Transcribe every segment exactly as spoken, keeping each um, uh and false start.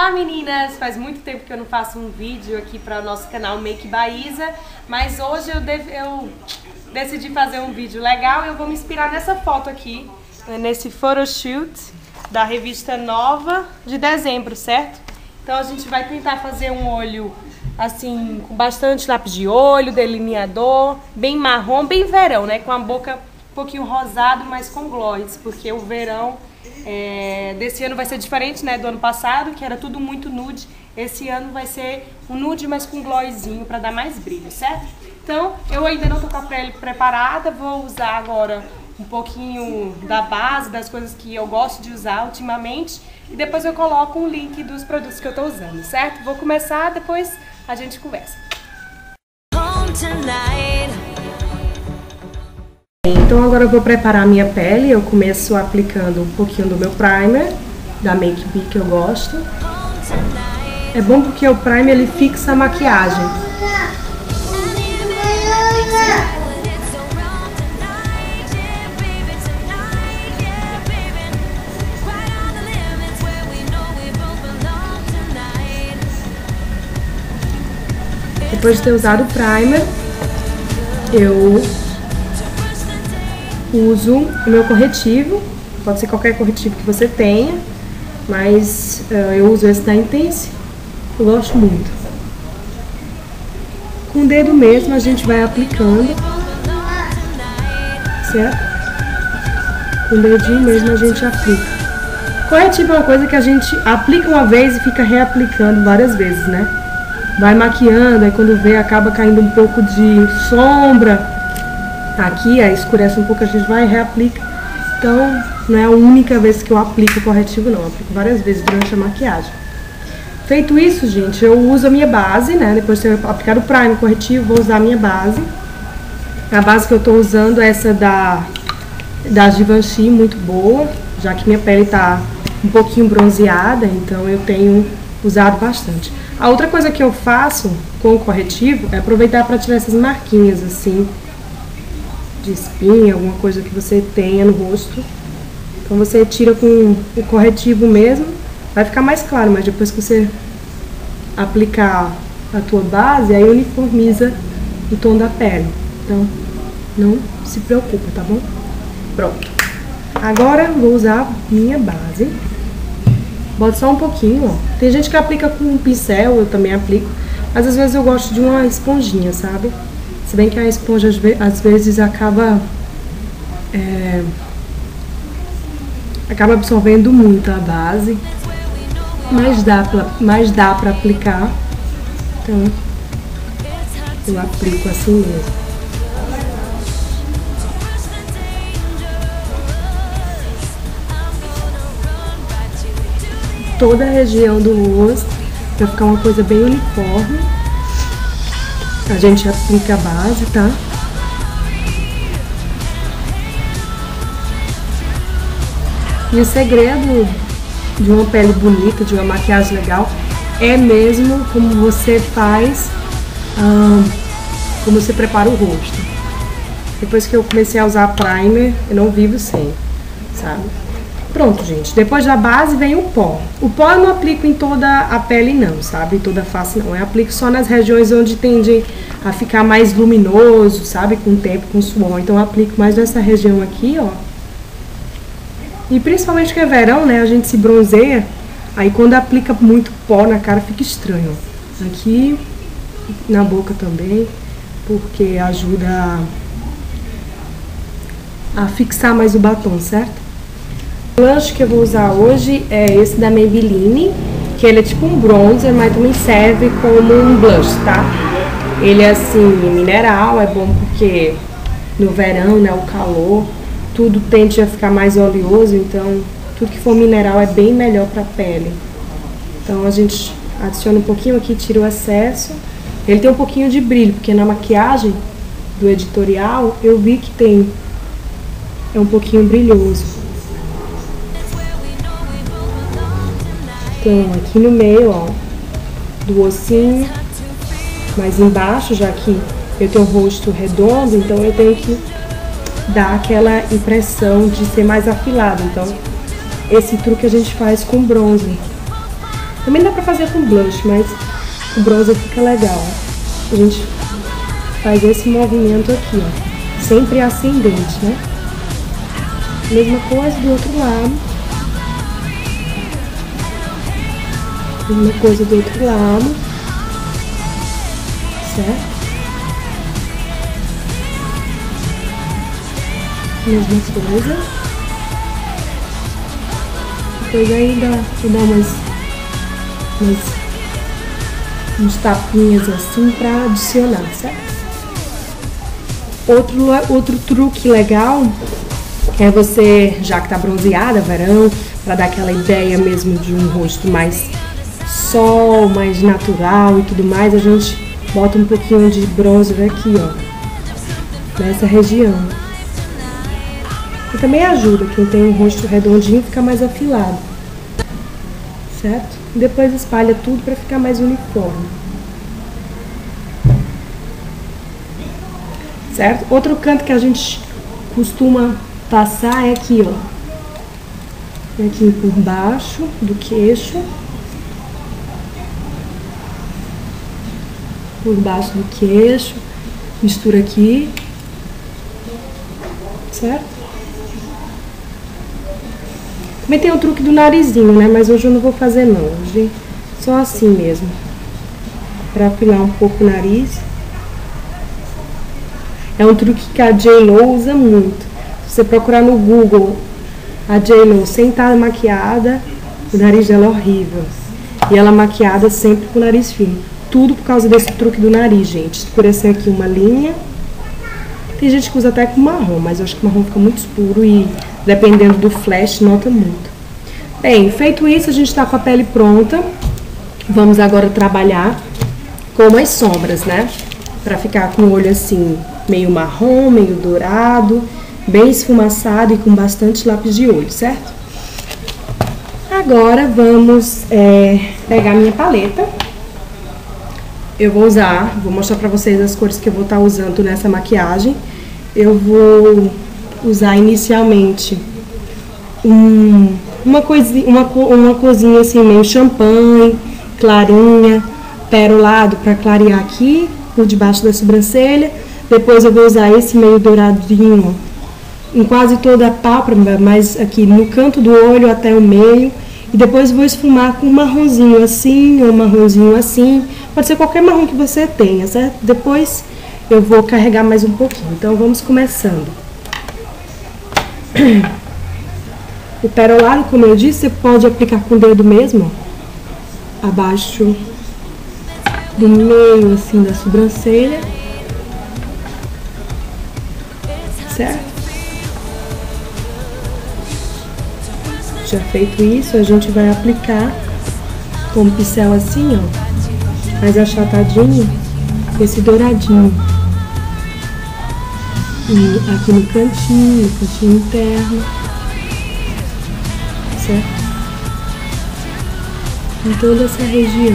Olá meninas, faz muito tempo que eu não faço um vídeo aqui para o nosso canal Make by Isa, mas hoje eu, deve, eu decidi fazer um vídeo legal e eu vou me inspirar nessa foto aqui, nesse photoshoot da revista Nova de dezembro, certo? Então a gente vai tentar fazer um olho assim, com bastante lápis de olho, delineador, bem marrom, bem verão, né? Com a boca um pouquinho rosado, mas com gloss, porque o verão é, desse ano vai ser diferente, né, do ano passado, que era tudo muito nude. Esse ano vai ser um nude, mas com glossinho, para dar mais brilho, certo? Então, eu ainda não tô com a pele preparada, vou usar agora um pouquinho da base, das coisas que eu gosto de usar ultimamente, e depois eu coloco um link dos produtos que eu tô usando, certo? Vou começar, depois a gente conversa. Então agora eu vou preparar a minha pele. Eu começo aplicando um pouquinho do meu primer, da Make Be, que eu gosto. É bom porque o primer ele fixa a maquiagem. Depois de ter usado o primer, eu uso o meu corretivo, pode ser qualquer corretivo que você tenha, mas uh, eu uso esse da Intense, eu gosto muito. Com o dedo mesmo a gente vai aplicando, certo? Com o dedinho mesmo a gente aplica. Corretivo é uma coisa que a gente aplica uma vez e fica reaplicando várias vezes, né? Vai maquiando, aí quando vê acaba caindo um pouco de sombra aqui, aí escurece um pouco, a gente vai e reaplica. Então não é a única vez que eu aplico o corretivo não, eu aplico várias vezes durante a maquiagem. Feito isso, gente, eu uso a minha base, né? Depois de ter aplicado o primer, o corretivo, vou usar a minha base. A base que eu tô usando é essa da, da Givenchy, muito boa, já que minha pele tá um pouquinho bronzeada, então eu tenho usado bastante. A outra coisa que eu faço com o corretivo é aproveitar para tirar essas marquinhas assim, de espinha, alguma coisa que você tenha no rosto. Então você tira com o corretivo mesmo, vai ficar mais claro, mas depois que você aplicar a tua base, aí uniformiza o tom da pele. Então não se preocupa, tá bom? Pronto. Agora vou usar minha base. Bota só um pouquinho, ó. Tem gente que aplica com um pincel, eu também aplico, mas às vezes eu gosto de uma esponjinha, sabe? Se bem que a esponja às vezes acaba é, acaba absorvendo muito a base, mas dá pra, mas dá pra aplicar, então eu aplico assim mesmo. Toda a região do rosto, pra ficar uma coisa bem uniforme. A gente aplica a base, tá? E o segredo de uma pele bonita, de uma maquiagem legal, é mesmo como você faz, hum, como você prepara o rosto. Depois que eu comecei a usar primer, eu não vivo sem, sabe? Pronto, gente. Depois da base vem o pó. O pó eu não aplico em toda a pele não, sabe? Em toda a face não. Eu aplico só nas regiões onde tende a ficar mais luminoso, sabe? Com o tempo, com o suor. Então eu aplico mais nessa região aqui, ó. E principalmente que é verão, né? A gente se bronzeia. Aí quando aplica muito pó na cara fica estranho. Aqui, na boca também. Porque ajuda a, a fixar mais o batom, certo? O blush que eu vou usar hoje é esse da Maybelline, que ele é tipo um bronzer, mas também serve como um blush, tá? Ele é assim, mineral, é bom porque no verão, né, o calor, tudo tende a ficar mais oleoso, então tudo que for mineral é bem melhor pra pele. Então a gente adiciona um pouquinho aqui, tira o excesso. Ele tem um pouquinho de brilho, porque na maquiagem do editorial eu vi que tem, é um pouquinho brilhoso. Então, aqui no meio, ó, do ossinho, mais embaixo, já que eu tenho o rosto redondo, então eu tenho que dar aquela impressão de ser mais afilado. Então, esse truque a gente faz com bronze. Também dá pra fazer com blush, mas o bronzer fica legal. A gente faz esse movimento aqui, ó. Sempre ascendente, né? Mesma coisa do outro lado. Mesma coisa do outro lado. Certo? Mesma coisa. Depois aí dá, dá umas, umas uns tapinhas assim pra adicionar, certo? Outro, outro truque legal é você, já que tá bronzeada, verão, pra dar aquela ideia mesmo de um rosto mais sol, mais natural e tudo mais, a gente bota um pouquinho de bronzer aqui, ó, nessa região. E também ajuda, quem tem um rosto redondinho fica mais afilado, certo? E depois espalha tudo para ficar mais uniforme, certo? Outro canto que a gente costuma passar é aqui, ó, aqui por baixo do queixo, por baixo do queixo, mistura aqui, certo? Também tem o truque do narizinho, né? Mas hoje eu não vou fazer não, hoje só assim mesmo, pra afilar um pouco o nariz. É um truque que a J-Lo usa muito. Se você procurar no Google a J-Lo sem estar maquiada, o nariz dela é horrível. E ela maquiada sempre com o nariz fino. Tudo por causa desse truque do nariz, gente. Escurecer aqui uma linha. Tem gente que usa até com marrom, mas eu acho que o marrom fica muito escuro e dependendo do flash, nota muito. Bem, feito isso, a gente tá com a pele pronta. Vamos agora trabalhar com as sombras, né? Pra ficar com o olho assim, meio marrom, meio dourado, bem esfumaçado e com bastante lápis de olho, certo? Agora vamos é, pegar minha paleta. Eu vou usar, vou mostrar pra vocês as cores que eu vou estar usando nessa maquiagem. Eu vou usar inicialmente um, uma, coisinha, uma, uma corzinha assim, meio champanhe, clarinha, perolado pra clarear aqui, por debaixo da sobrancelha. Depois eu vou usar esse meio douradinho em quase toda a pálpebra, mas aqui no canto do olho até o meio. E depois vou esfumar com um marronzinho assim, ou um marronzinho assim. Pode ser qualquer marrom que você tenha, certo? Depois eu vou carregar mais um pouquinho. Então vamos começando. O perolado, como eu disse, você pode aplicar com o dedo mesmo, ó, abaixo do meio assim da sobrancelha, certo? Já feito isso, a gente vai aplicar com o pincel assim, ó, mais achatadinho, esse douradinho. E aqui no cantinho, no cantinho interno, certo? Em toda essa região.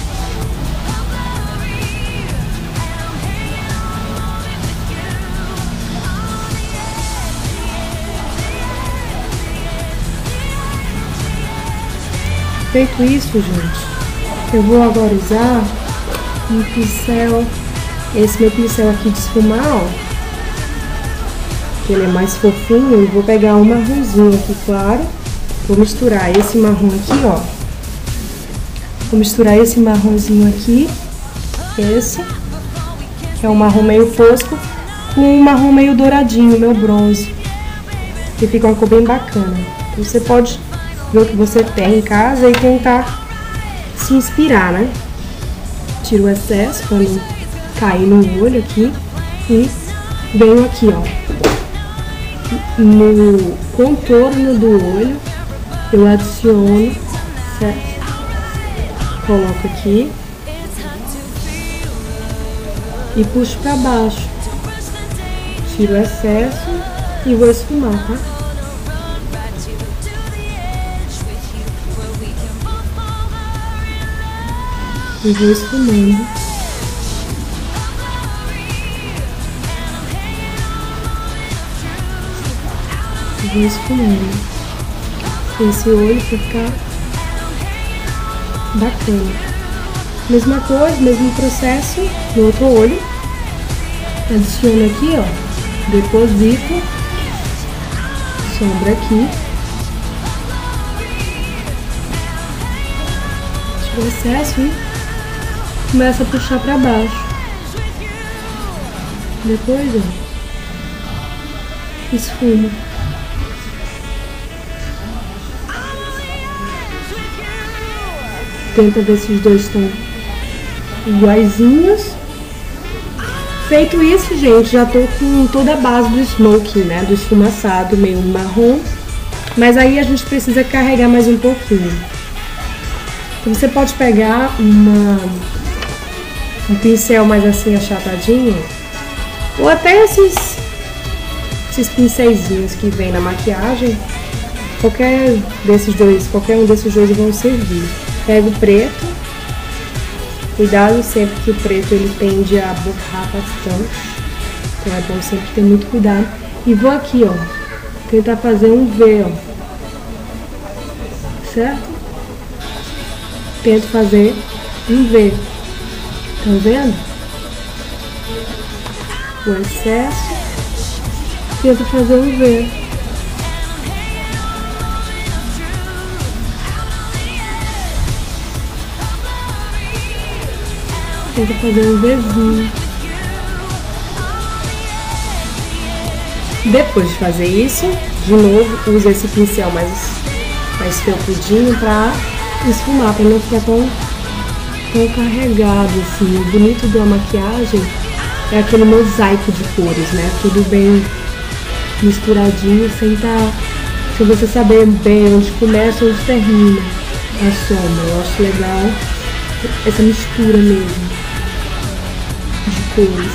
Feito isso, gente, eu vou agora usar um pincel, esse meu pincel aqui de esfumar, ó, que ele é mais fofinho, e vou pegar um marronzinho aqui, claro, vou misturar esse marrom aqui, ó, vou misturar esse marronzinho aqui, esse, que é um marrom meio fosco, com um marrom meio douradinho, meu bronze, que fica uma cor bem bacana. Então, você pode ver o que você tem em casa e tentar se inspirar, né? Tiro o excesso pra não cair no olho aqui e venho aqui, ó, no contorno do olho, eu adiciono, certo? Coloco aqui e puxo pra baixo, tiro o excesso e vou esfumar, tá? E vou esfumando. E vou esfumando. Esse olho pra ficar bacana. Mesma coisa, mesmo processo no outro olho. Adiciono aqui, ó, deposito, sombra aqui, tira o excesso e começa a puxar pra baixo. Depois, ó, esfuma. Tenta ver se os dois estão iguaizinhos. Feito isso, gente, já tô com toda a base do smoking, né, do esfumaçado, meio marrom. Mas aí a gente precisa carregar mais um pouquinho. Então você pode pegar uma, um pincel mais assim achatadinho, ou até esses, esses pincelzinhos que vem na maquiagem. Qualquer desses dois, qualquer um desses dois vão servir. Pega o preto, cuidado sempre que o preto ele tende a borrar bastante, então é bom sempre ter muito cuidado. E vou aqui, ó, tentar fazer um V, ó, certo? Tento fazer um V, tá vendo? O excesso, tento fazer um V. Tenta fazer um Vzinho. Depois de fazer isso, de novo, usa esse pincel mais, mais felpudinho pra esfumar, pra não ficar tão, tão carregado, assim. O bonito da maquiagem é aquele mosaico de cores, né? Tudo bem misturadinho, sem, tá, sem você saber bem onde começa e onde termina a sombra. Eu acho legal essa mistura mesmo de cores.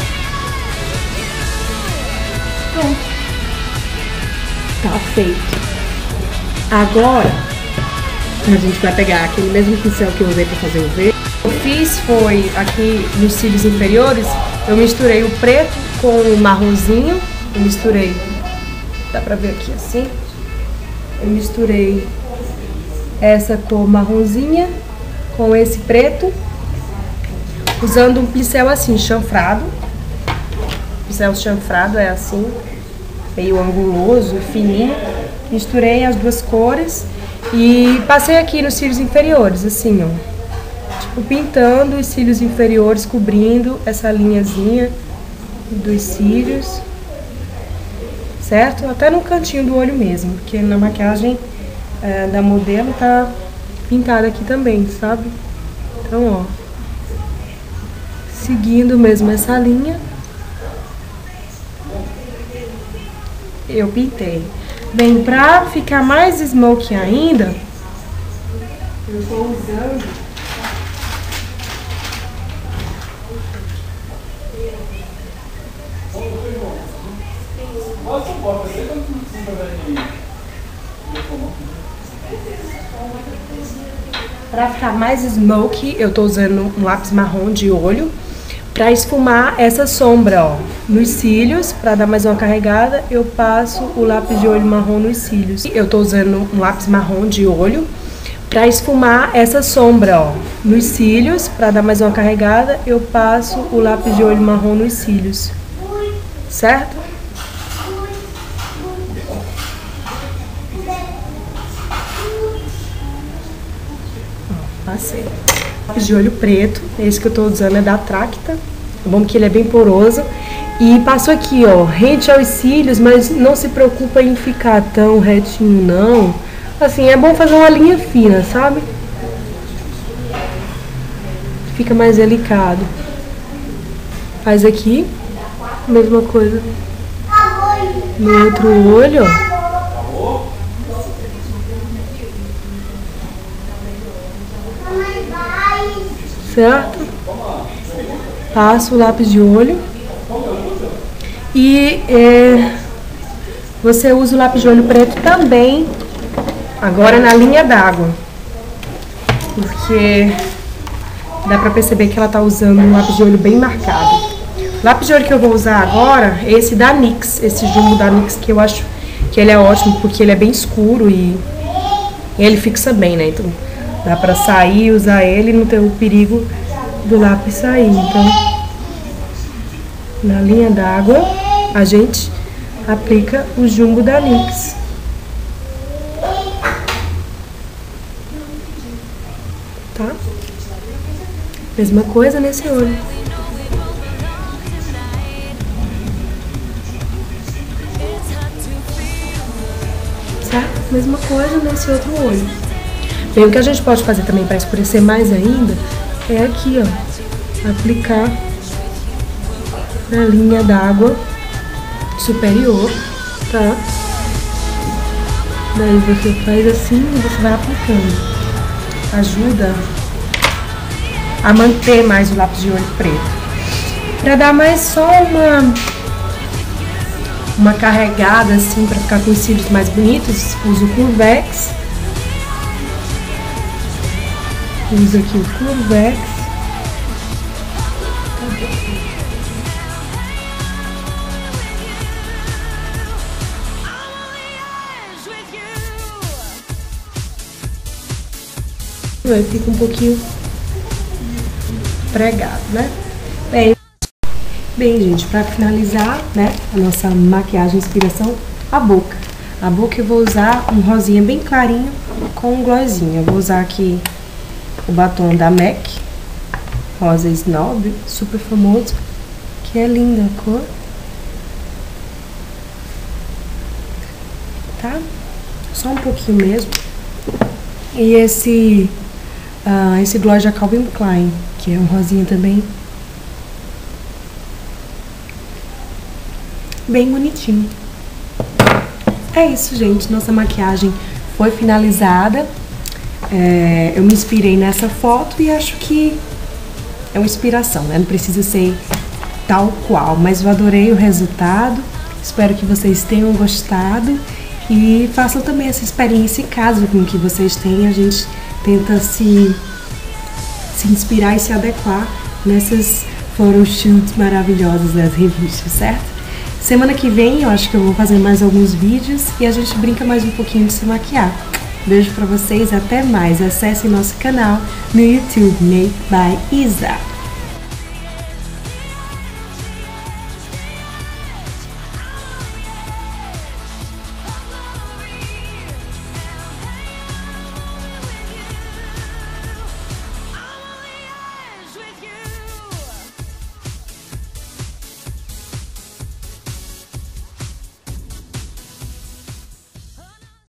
Pronto. Tá feito. Agora a gente vai pegar aquele mesmo pincel que eu usei para fazer o V. O que eu fiz foi, aqui nos cílios inferiores, eu misturei o preto com o marronzinho. Eu misturei, dá pra ver aqui assim. Eu misturei essa cor marronzinha com esse preto, usando um pincel assim, chanfrado. O pincel chanfrado é assim, meio anguloso, fininho. Misturei as duas cores e passei aqui nos cílios inferiores, assim, ó. Tipo, pintando os cílios inferiores, cobrindo essa linhazinha dos cílios, certo? Até no cantinho do olho mesmo, porque na maquiagem é, da modelo tá pintada aqui também, sabe? Então, ó, seguindo mesmo essa linha, eu pintei. Bem, pra ficar mais smoky ainda, eu tô usando pra ficar mais smoky, eu tô usando um lápis marrom de olho pra esfumar essa sombra, ó, nos cílios. Pra dar mais uma carregada, eu passo o lápis de olho marrom nos cílios. Eu tô usando um lápis marrom de olho pra esfumar essa sombra, ó, nos cílios. Pra dar mais uma carregada, eu passo o lápis de olho marrom nos cílios, certo? Ó, passei. Lápis de olho preto, esse que eu tô usando é da Tracta. É bom que ele é bem poroso. E passo aqui, ó, rente aos cílios, mas não se preocupa em ficar tão retinho, não. Assim, é bom fazer uma linha fina, sabe? Fica mais delicado. Faz aqui, mesma coisa no outro olho, ó. Certo? Passo o lápis de olho. E é, você usa o lápis de olho preto também, agora na linha d'água. Porque dá pra perceber que ela tá usando um lápis de olho bem marcado. O lápis de olho que eu vou usar agora é esse da NYX, esse Jumbo da NYX, que eu acho que ele é ótimo, porque ele é bem escuro e ele fixa bem, né? Então, Dá pra sair, usar ele e não ter o perigo do lápis sair. Então, na linha d'água, a gente aplica o jumbo da NYX. Tá? Mesma coisa nesse olho. Certo? Mesma coisa nesse outro olho. Bem, o que a gente pode fazer também para escurecer mais ainda é aqui, ó, aplicar na linha d'água superior, tá? Daí você faz assim e você vai aplicando. Ajuda a manter mais o lápis de olho preto. Pra dar mais só uma uma carregada assim, pra ficar com os cílios mais bonitos, uso o Curvex. Uso aqui o Curvex. Aí fica um pouquinho pregado, né? Bem, bem, gente, pra finalizar, né, a nossa maquiagem inspiração, a boca. A boca eu vou usar um rosinha bem clarinho com um glossinho. Eu vou usar aqui o batom da MAC, rosa Snob, super famoso, que é linda a cor. Tá? Só um pouquinho mesmo. E esse... Uh, esse gloss da Calvin Klein, que é um rosinha também bem bonitinho. É isso, gente. Nossa maquiagem foi finalizada. É, eu me inspirei nessa foto e acho que é uma inspiração, né? Não precisa ser tal qual, mas eu adorei o resultado. Espero que vocês tenham gostado e façam também essa experiência em casa com o que vocês têm. A gente tenta se, se inspirar e se adequar nessas photoshoots maravilhosas das revistas, certo? Semana que vem eu acho que eu vou fazer mais alguns vídeos e a gente brinca mais um pouquinho de se maquiar. Beijo pra vocês, até mais. Acessem nosso canal no YouTube, Make by Isa.